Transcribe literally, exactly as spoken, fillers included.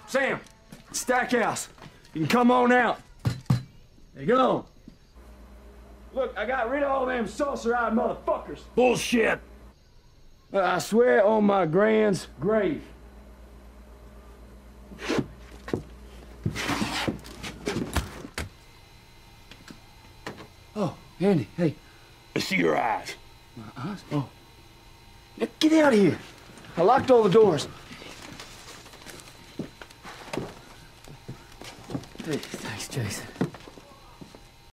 Sam, Stackhouse, you can come on out. There you go. Look, I got rid of all them saucer-eyed motherfuckers. Bullshit. I swear on my grand's grave. Oh, Andy, hey. I see your eyes. My eyes? Oh. Now get out of here. I locked all the doors. Hey, thanks, Jason.